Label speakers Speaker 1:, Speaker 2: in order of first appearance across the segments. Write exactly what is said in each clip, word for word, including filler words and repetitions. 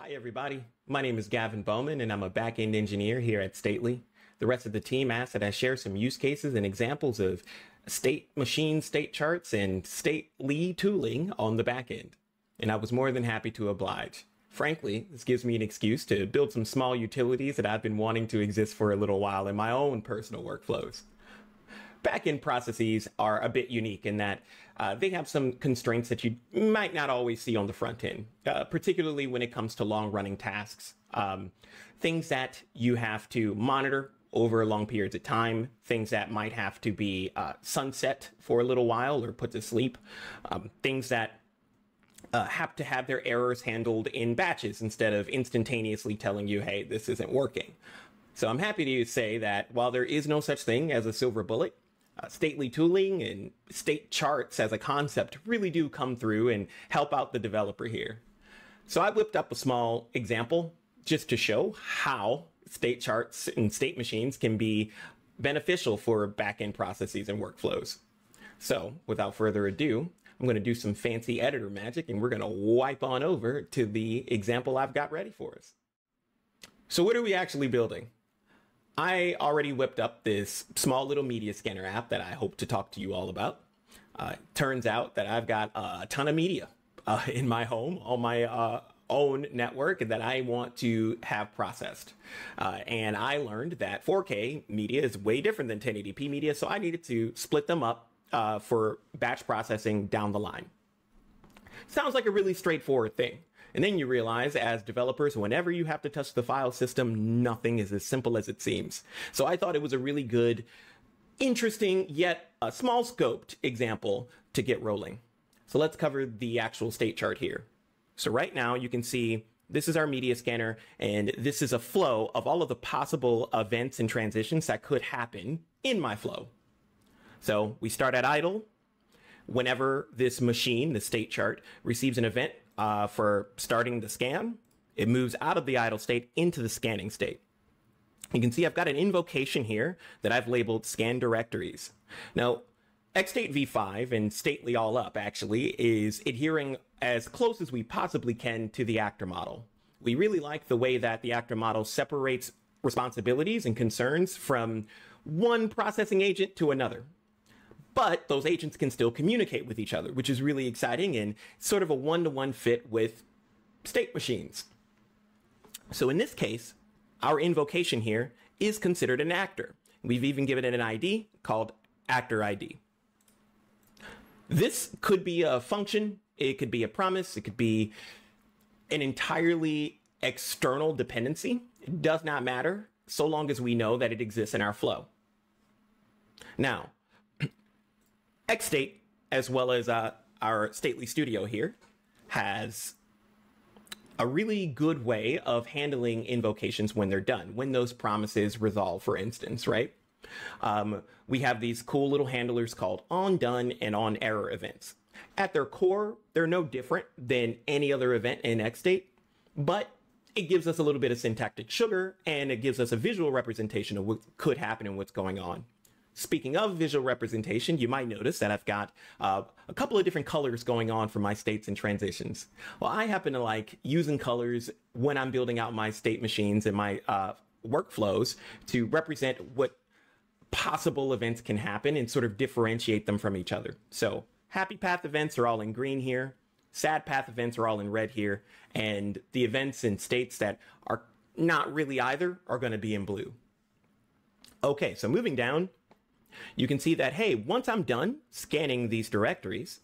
Speaker 1: Hi, everybody. My name is Gavin Bowman, and I'm a backend engineer here at Stately. The rest of the team asked that I share some use cases and examples of state machine state charts and stately tooling on the backend. And I was more than happy to oblige. Frankly, this gives me an excuse to build some small utilities that I've been wanting to exist for a little while in my own personal workflows. Backend processes are a bit unique in that uh, they have some constraints that you might not always see on the front end, uh, particularly when it comes to long-running tasks. Um, things that you have to monitor over long periods of time, things that might have to be uh, sunset for a little while or put to sleep, um, things that uh, have to have their errors handled in batches instead of instantaneously telling you, hey, this isn't working. So I'm happy to say that while there is no such thing as a silver bullet, Uh, stately tooling and state charts as a concept really do come through and help out the developer here. So I whipped up a small example just to show how state charts and state machines can be beneficial for backend processes and workflows. So without further ado, I'm going to do some fancy editor magic and we're going to wipe on over to the example I've got ready for us. So what are we actually building? I already whipped up this small little media scanner app that I hope to talk to you all about. Uh, turns out that I've got a ton of media uh, in my home on my uh, own network that I want to have processed. Uh, and I learned that four K media is way different than ten eighty p media, so I needed to split them up uh, for batch processing down the line. Sounds like a really straightforward thing. And then you realize as developers, whenever you have to touch the file system, nothing is as simple as it seems. So I thought it was a really good, interesting, yet a small scoped example to get rolling. So let's cover the actual state chart here. So right now you can see this is our media scanner, and this is a flow of all of the possible events and transitions that could happen in my flow. So we start at idle. Whenever this machine, the state chart, receives an event uh, for starting the scan, it moves out of the idle state into the scanning state. You can see I've got an invocation here that I've labeled scan directories. Now, XState v five and Stately all up actually is adhering as close as we possibly can to the actor model. We really like the way that the actor model separates responsibilities and concerns from one processing agent to another. But those agents can still communicate with each other, which is really exciting and sort of a one-to-one fit with state machines. So in this case, our invocation here is considered an actor. We've even given it an I D called actor I D. This could be a function, it could be a promise, it could be an entirely external dependency. It does not matter so long as we know that it exists in our flow. Now, XState, as well as uh, our Stately Studio here, has a really good way of handling invocations when they're done, when those promises resolve, for instance, right? Um, we have these cool little handlers called on done and on error events. At their core, they're no different than any other event in XState, but it gives us a little bit of syntactic sugar and it gives us a visual representation of what could happen and what's going on. Speaking of visual representation, you might notice that I've got uh, a couple of different colors going on for my states and transitions. Well, I happen to like using colors when I'm building out my state machines and my uh, workflows to represent what possible events can happen and sort of differentiate them from each other. So happy path events are all in green here, sad path events are all in red here, and the events and states that are not really either are going to be in blue. Okay, so moving down, you can see that, hey, once I'm done scanning these directories,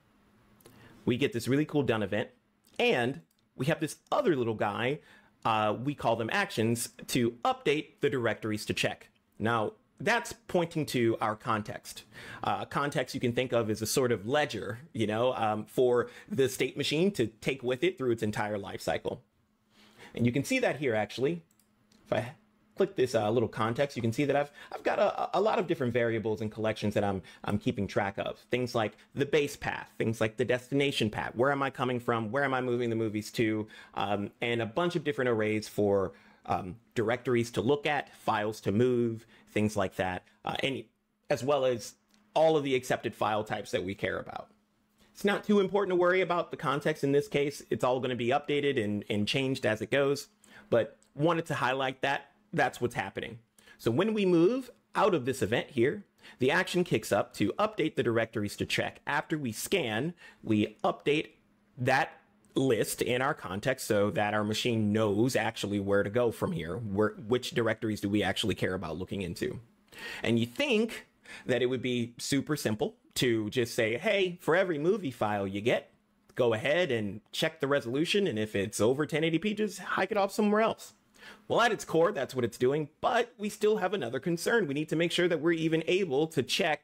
Speaker 1: we get this really cool done event, and we have this other little guy, uh, we call them actions, to update the directories to check. Now, that's pointing to our context. Uh, context you can think of as a sort of ledger, you know, um, for the state machine to take with it through its entire life cycle. And you can see that here, actually. If I click this uh, little context, you can see that I've I've got a, a lot of different variables and collections that I'm I'm keeping track of. Things like the base path, things like the destination path, where am I coming from, where am I moving the movies to, um, and a bunch of different arrays for um, directories to look at, files to move, things like that, uh, and as well as all of the accepted file types that we care about. It's not too important to worry about the context in this case. It's all going to be updated and, and changed as it goes, but wanted to highlight that that's what's happening. So when we move out of this event here, the action kicks up to update the directories to check. After we scan, we update that list in our context so that our machine knows actually where to go from here. Where, which directories do we actually care about looking into? And you think that it would be super simple to just say, hey, for every movie file you get, go ahead and check the resolution. And if it's over ten eighty p, just hike it off somewhere else. Well, at its core, that's what it's doing. But we still have another concern. We need to make sure that we're even able to check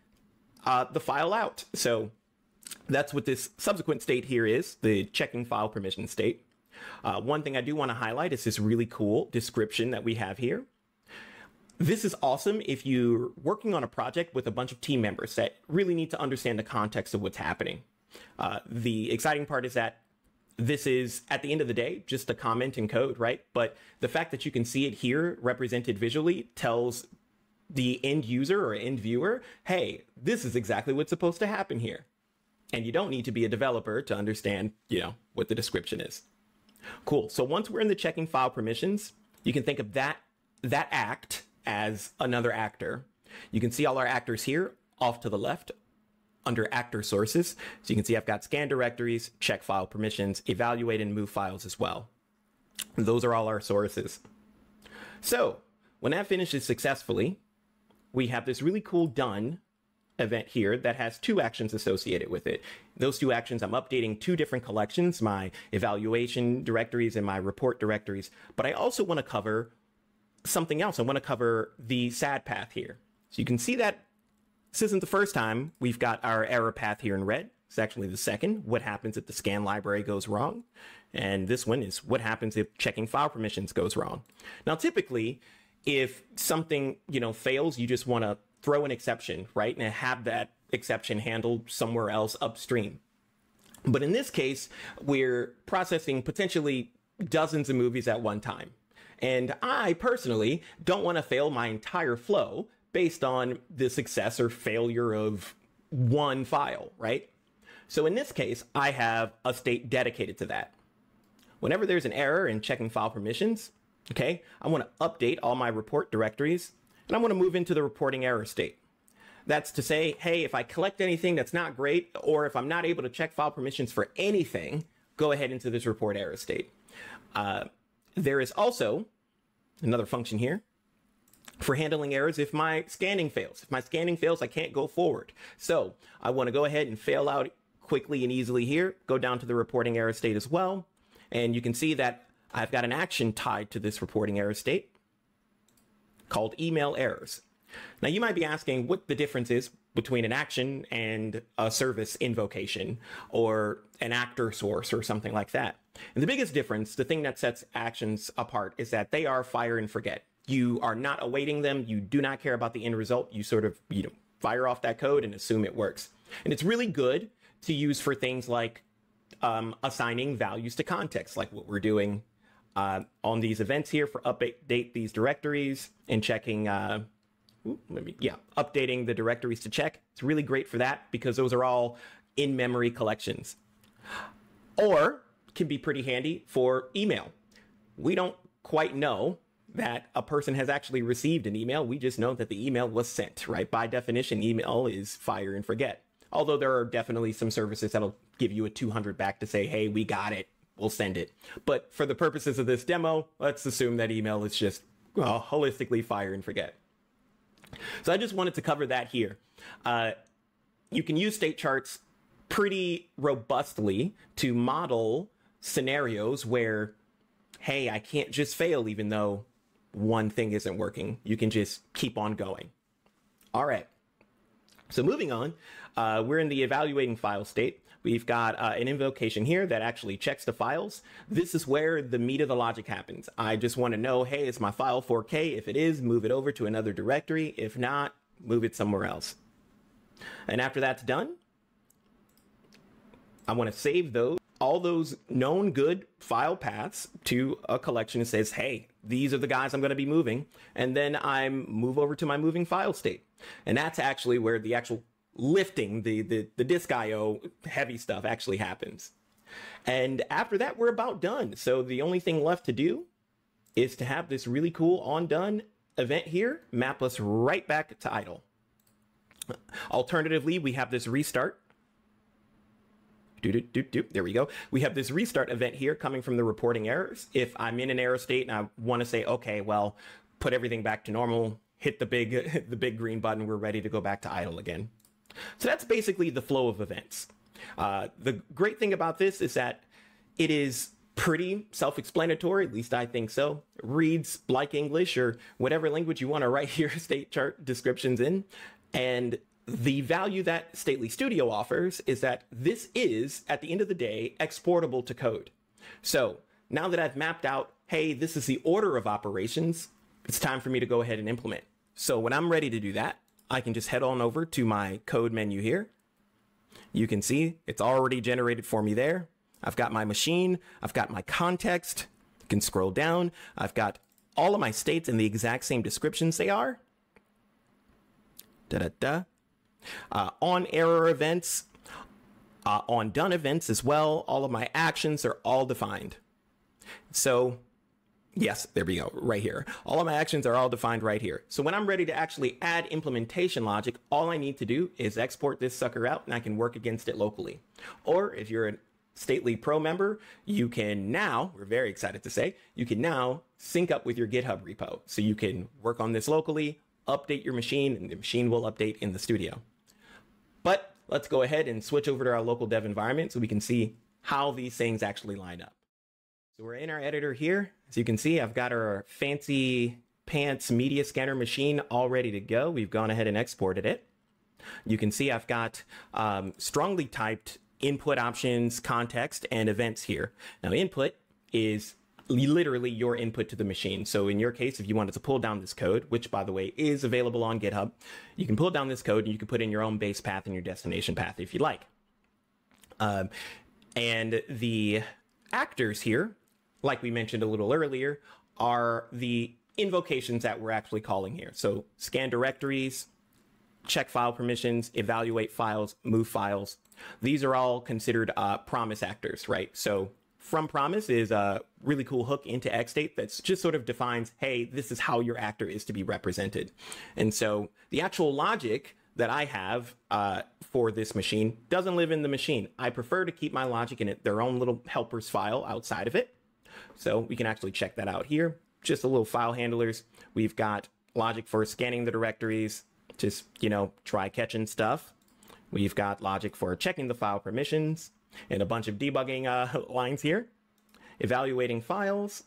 Speaker 1: uh, the file out. So that's what this subsequent state here is, the checking file permission state. Uh, one thing I do want to highlight is this really cool description that we have here. This is awesome if you're working on a project with a bunch of team members that really need to understand the context of what's happening. Uh, the exciting part is that this is, at the end of the day, just a comment in code, right? But the fact that you can see it here represented visually tells the end user or end viewer, hey, this is exactly what's supposed to happen here. And you don't need to be a developer to understand, you know, what the description is. Cool. So once we're in the checking file permissions, you can think of that, that act as another actor. You can see all our actors here off to the left under actor sources. So you can see I've got scan directories, check file permissions, evaluate and move files as well. Those are all our sources. So when that finishes successfully, we have this really cool done event here that has two actions associated with it. Those two actions, I'm updating two different collections, my evaluation directories and my report directories, but I also want to cover something else. I want to cover the S A D path here. So you can see that this isn't the first time we've got our error path here in red. It's actually the second. What happens if the scan library goes wrong? And this one is what happens if checking file permissions goes wrong. Now, typically, if something, you know, fails, you just want to throw an exception, right? And have that exception handled somewhere else upstream. But in this case, we're processing potentially dozens of movies at one time. And I personally don't want to fail my entire flow based on the success or failure of one file, right? So in this case, I have a state dedicated to that. Whenever there's an error in checking file permissions, okay, I want to update all my report directories, and I want to move into the reporting error state. That's to say, hey, if I collect anything that's not great, or if I'm not able to check file permissions for anything, go ahead into this report error state. Uh, there is also another function here for handling errors if my scanning fails. If my scanning fails, I can't go forward. So I want to go ahead and fail out quickly and easily here, go down to the reporting error state as well. And you can see that I've got an action tied to this reporting error state called email errors. Now you might be asking what the difference is between an action and a service invocation or an actor source or something like that. And the biggest difference, the thing that sets actions apart, is that they are fire and forget. You are not awaiting them. You do not care about the end result. You sort of, you know, fire off that code and assume it works. And it's really good to use for things like um, assigning values to context, like what we're doing uh, on these events here for update these directories and checking, uh, ooh, maybe, yeah, updating the directories to check. It's really great for that because those are all in-memory collections. Or can be pretty handy for email. We don't quite know that a person has actually received an email. We just know that the email was sent, right? By definition, email is fire and forget. Although there are definitely some services that'll give you a two hundred back to say, hey, we got it, we'll send it. But for the purposes of this demo, let's assume that email is just, well, holistically fire and forget. So I just wanted to cover that here. Uh, you can use state charts pretty robustly to model scenarios where, hey, I can't just fail even though one thing isn't working. You can just keep on going. All right. So moving on, uh, we're in the evaluating file state. We've got uh, an invocation here that actually checks the files. This is where the meat of the logic happens. I just want to know, hey, is my file four K? If it is, move it over to another directory. If not, move it somewhere else. And after that's done, I want to save those, all those known good file paths to a collection that says, hey, these are the guys I'm going to be moving. And then I move over to my moving file state. And that's actually where the actual lifting, the, the, the disk I O heavy stuff actually happens. And after that, we're about done. So the only thing left to do is to have this really cool on done event here map us right back to idle. Alternatively, we have this restart. Do, do, do, do. There we go. We have this restart event here coming from the reporting errors. If I'm in an error state and I want to say, okay, well, put everything back to normal, hit the big, hit the big green button, we're ready to go back to idle again. So that's basically the flow of events. Uh, the great thing about this is that it is pretty self-explanatory, at least I think so. It reads like English or whatever language you want to write your state chart descriptions in. And the value that Stately Studio offers is that this is, at the end of the day, exportable to code. So now that I've mapped out, hey, this is the order of operations, it's time for me to go ahead and implement. So when I'm ready to do that, I can just head on over to my code menu here. You can see it's already generated for me there. I've got my machine, I've got my context. You can scroll down. I've got all of my states in the exact same descriptions they are. Da-da-da. Uh, on error events, uh, on done events as well. All of my actions are all defined. So yes, there we go, right here. All of my actions are all defined right here. So when I'm ready to actually add implementation logic, all I need to do is export this sucker out and I can work against it locally. Or if you're a Stately Pro member, you can now, we're very excited to say, you can now sync up with your GitHub repo. So you can work on this locally, update your machine, and the machine will update in the studio. But let's go ahead and switch over to our local dev environment so we can see how these things actually line up. So we're in our editor here. As you can see, I've got our fancy pants media scanner machine all ready to go. We've gone ahead and exported it. You can see I've got um, strongly typed input options, context, and events here. Now, input is literally your input to the machine. So in your case, if you wanted to pull down this code, which by the way is available on GitHub, you can pull down this code and you can put in your own base path and your destination path if you like. Um, and the actors here, like we mentioned a little earlier, are the invocations that we're actually calling here. So scan directories, check file permissions, evaluate files, move files. These are all considered uh, promise actors, right? So from promise is a really cool hook into XState that's just sort of defines, hey, this is how your actor is to be represented. And so the actual logic that I have uh, for this machine doesn't live in the machine. I prefer to keep my logic in it, their own little helpers file outside of it. So we can actually check that out here. Just a little file handlers. We've got logic for scanning the directories, just, you know, try catching stuff. We've got logic for checking the file permissions and a bunch of debugging uh, lines here. Evaluating files.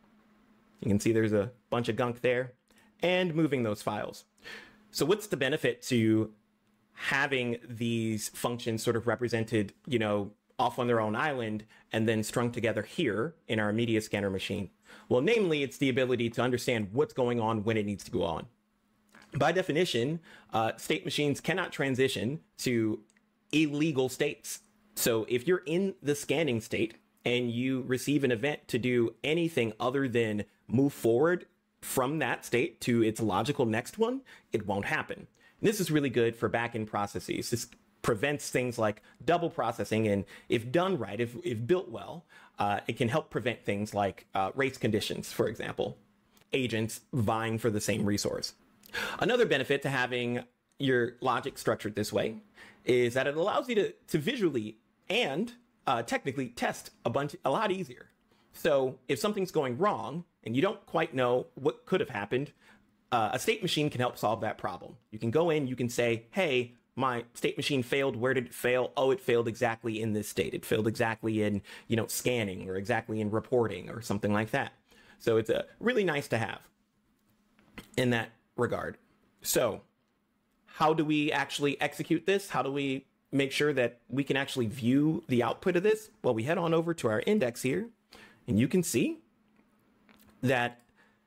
Speaker 1: You can see there's a bunch of gunk there. And moving those files. So what's the benefit to having these functions sort of represented, you know, off on their own island and then strung together here in our media scanner machine? Well, namely, it's the ability to understand what's going on when it needs to go on. By definition, uh, state machines cannot transition to illegal states. So if you're in the scanning state and you receive an event to do anything other than move forward from that state to its logical next one, it won't happen. And this is really good for backend processes. This prevents things like double processing, and if done right, if, if built well, uh, it can help prevent things like uh, race conditions, for example, agents vying for the same resource. Another benefit to having your logic structured this way is that it allows you to, to visually and uh, technically test a bunch, a lot easier. So if something's going wrong and you don't quite know what could have happened, uh, a state machine can help solve that problem. You can go in, you can say, hey, my state machine failed. Where did it fail? Oh, it failed exactly in this state. It failed exactly in, you know, scanning or exactly in reporting or something like that. So it's a really nice to have in that regard. So how do we actually execute this? How do we make sure that we can actually view the output of this? Well, we head on over to our index here, and you can see that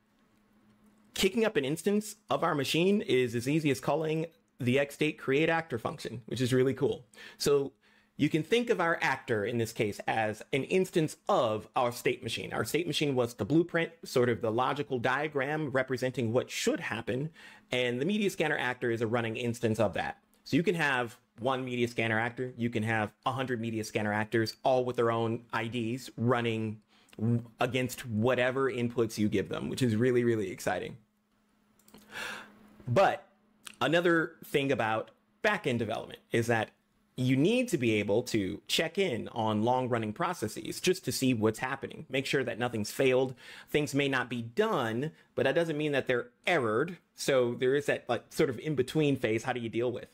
Speaker 1: kicking up an instance of our machine is as easy as calling the XState create actor function, which is really cool. So you can think of our actor in this case as an instance of our state machine. Our state machine was the blueprint, sort of the logical diagram representing what should happen, and the media scanner actor is a running instance of that. So you can have one media scanner actor, you can have one hundred media scanner actors, all with their own I Ds running against whatever inputs you give them, which is really, really exciting. But another thing about backend development is that you need to be able to check in on long-running processes just to see what's happening. Make sure that nothing's failed. Things may not be done, but that doesn't mean that they're errored. So there is that like sort of in-between phase. How do you deal with?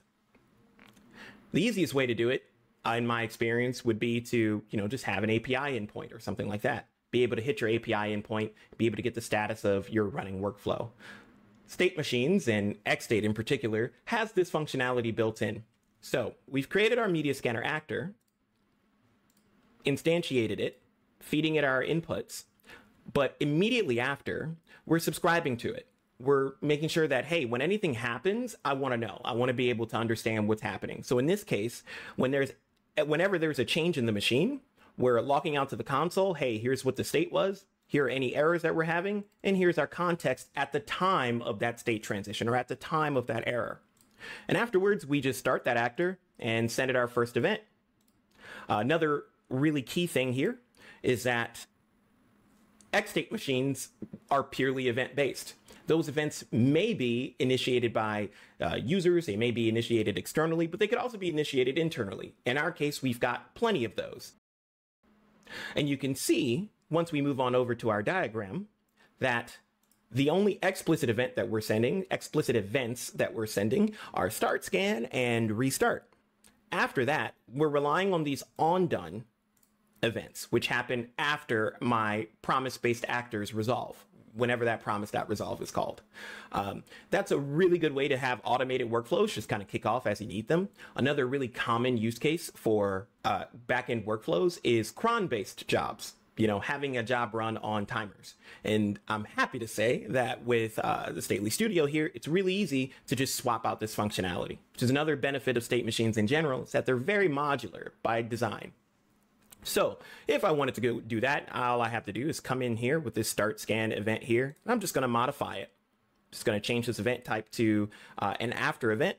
Speaker 1: The easiest way to do it, uh, in my experience, would be to, you know, just have an A P I endpoint or something like that. Be able to hit your A P I endpoint, be able to get the status of your running workflow. State Machines, and XState in particular, has this functionality built in. So we've created our media scanner actor, instantiated it, feeding it our inputs, but immediately after, we're subscribing to it. We're making sure that, hey, when anything happens, I want to know. I want to be able to understand what's happening. So in this case, when there's, whenever there's a change in the machine, we're logging out to the console. Hey, here's what the state was. Here are any errors that we're having. And here's our context at the time of that state transition or at the time of that error. And afterwards, we just start that actor and send it our first event. Uh, another really key thing here is that XState machines are purely event-based. Those events may be initiated by uh, users, they may be initiated externally, but they could also be initiated internally. In our case, we've got plenty of those. And you can see, once we move on over to our diagram, that the only explicit event that we're sending, explicit events that we're sending, are start scan and restart. After that, we're relying on these on-done events, which happen after my promise-based actors resolve, whenever that promise.resolve is called. Um, that's a really good way to have automated workflows just kind of kick off as you need them. Another really common use case for uh, backend workflows is cron-based jobs. You know, having a job run on timers. And I'm happy to say that with uh, the Stately Studio here, it's really easy to just swap out this functionality, which is another benefit of state machines in general, is that they're very modular by design. So if I wanted to go do that, all I have to do is come in here with this start scan event here. And I'm just going to modify it. Just going to change this event type to uh, an after event.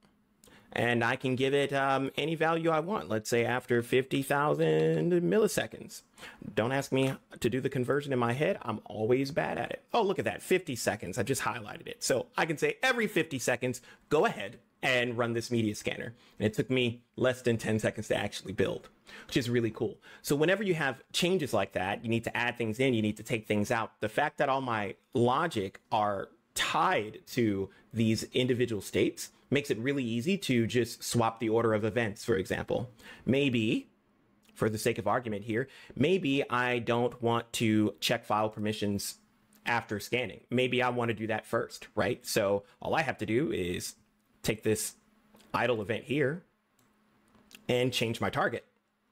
Speaker 1: And I can give it um, any value I want. Let's say after fifty thousand milliseconds. Don't ask me to do the conversion in my head. I'm always bad at it. Oh, look at that, fifty seconds. I just highlighted it. So I can say every fifty seconds, go ahead and run this media scanner. And it took me less than ten seconds to actually build, which is really cool. So whenever you have changes like that, you need to add things in, you need to take things out. The fact that all my logic are tied to these individual states makes it really easy to just swap the order of events, for example. Maybe, for the sake of argument here, maybe I don't want to check file permissions after scanning. Maybe I want to do that first, right? So all I have to do is take this idle event here and change my target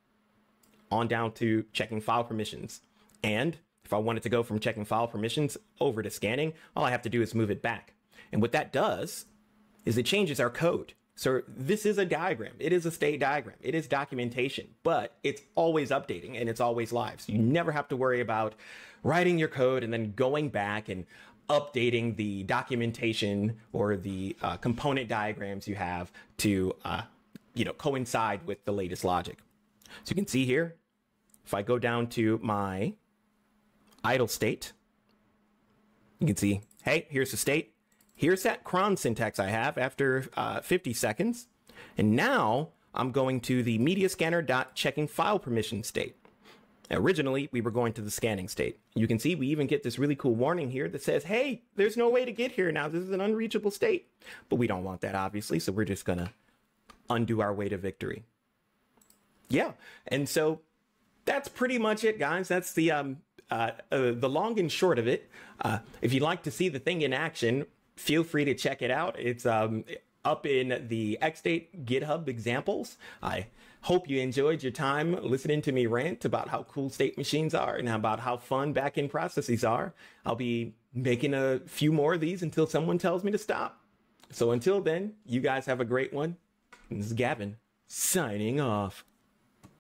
Speaker 1: on down to checking file permissions. And if I wanted to go from checking file permissions over to scanning, all I have to do is move it back. And what that does is it changes our code. So this is a diagram. It is a state diagram. It is documentation, but it's always updating and it's always live. So you never have to worry about writing your code and then going back and updating the documentation or the uh, component diagrams you have to uh, you know, coincide with the latest logic. So you can see here, if I go down to my idle state, you can see, hey, here's the state. Here's that cron syntax I have after uh, fifty seconds. And now I'm going to the media scanner dot checking file permission state. Originally, we were going to the scanning state. You can see we even get this really cool warning here that says, hey, there's no way to get here now. This is an unreachable state. But we don't want that, obviously. So we're just going to undo our way to victory. Yeah. And so that's pretty much it, guys. That's the, um, uh, uh, the long and short of it. Uh, if you'd like to see the thing in action, feel free to check it out. It's um, up in the XState GitHub examples. I hope you enjoyed your time listening to me rant about how cool state machines are and about how fun backend processes are. I'll be making a few more of these until someone tells me to stop. So until then, you guys have a great one. This is Gavin signing off.